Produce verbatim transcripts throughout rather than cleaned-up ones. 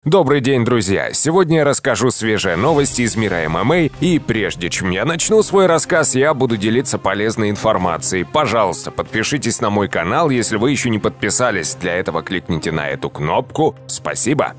Добрый день, друзья! Сегодня я расскажу свежие новости из мира эм эм а, и прежде чем я начну свой рассказ, я буду делиться полезной информацией. Пожалуйста, подпишитесь на мой канал, если вы еще не подписались. Для этого кликните на эту кнопку. Спасибо!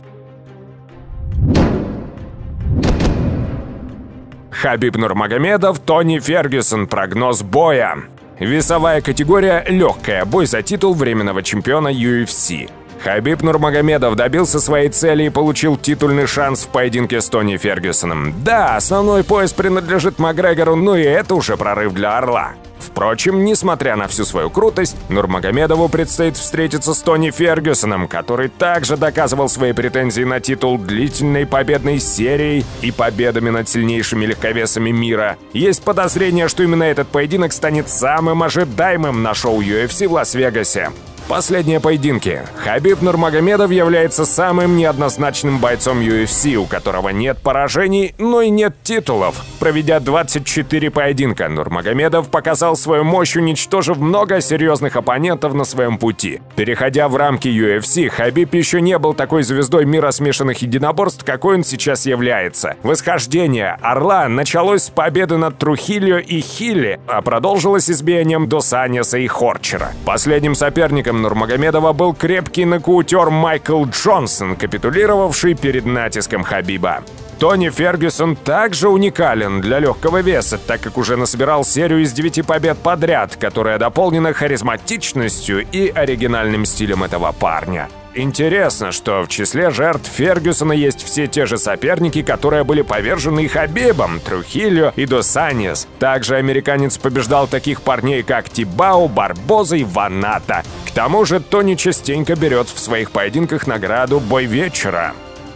Хабиб Нурмагомедов, Тони Фергюсон. Прогноз боя. Весовая категория легкая. Бой за титул временного чемпиона ю эф си. Хабиб Нурмагомедов добился своей цели и получил титульный шанс в поединке с Тони Фергюсоном. Да, основной пояс принадлежит Макгрегору, но и это уже прорыв для Орла. Впрочем, несмотря на всю свою крутость, Нурмагомедову предстоит встретиться с Тони Фергюсоном, который также доказывал свои претензии на титул длительной победной серией и победами над сильнейшими легковесами мира. Есть подозрение, что именно этот поединок станет самым ожидаемым на шоу ю эф си в Лас-Вегасе. Последние поединки. Хабиб Нурмагомедов является самым неоднозначным бойцом ю эф си, у которого нет поражений, но и нет титулов. Проведя двадцать четыре поединка, Нурмагомедов показал свою мощь, уничтожив много серьезных оппонентов на своем пути. Переходя в рамки ю эф си, Хабиб еще не был такой звездой мира смешанных единоборств, какой он сейчас является. Восхождение Орла началось с победы над Трухильо и Хилли, а продолжилось избиением Дос Аньоса и Хорчера. Последним соперником Нурмагомедова был крепкий нокаутер Майкл Джонсон, капитулировавший перед натиском Хабиба. Тони Фергюсон также уникален для легкого веса, так как уже насобирал серию из девяти побед подряд, которая дополнена харизматичностью и оригинальным стилем этого парня. Интересно, что в числе жертв Фергюсона есть все те же соперники, которые были повержены и Хабибом, Трухильо и Дос Аньос. Также американец побеждал таких парней, как Тибау, Барбоза и Ваната. К тому же Тони частенько берет в своих поединках награду «Бой вечера».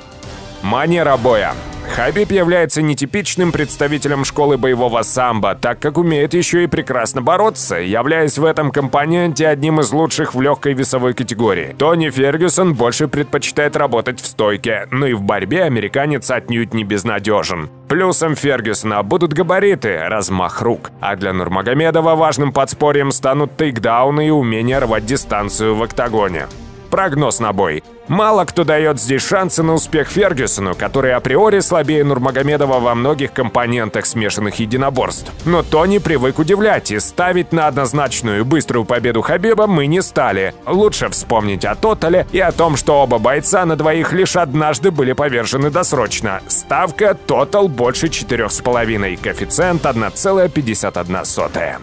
Манера боя. Хабиб является нетипичным представителем школы боевого самбо, так как умеет еще и прекрасно бороться, являясь в этом компоненте одним из лучших в легкой весовой категории. Тони Фергюсон больше предпочитает работать в стойке, но и в борьбе американец отнюдь не безнадежен. Плюсом Фергюсона будут габариты, размах рук, а для Нурмагомедова важным подспорьем станут тейкдауны и умение рвать дистанцию в октагоне. Прогноз на бой. Мало кто дает здесь шансы на успех Фергюсону, который априори слабее Нурмагомедова во многих компонентах смешанных единоборств. Но Тони привык удивлять, и ставить на однозначную и быструю победу Хабиба мы не стали. Лучше вспомнить о тотале и о том, что оба бойца на двоих лишь однажды были повержены досрочно. Ставка тотал больше четырёх с половиной, коэффициент одна целая пятьдесят одна сотая.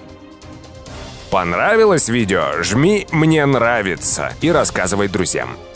Понравилось видео? Жми «Мне нравится» и рассказывай друзьям.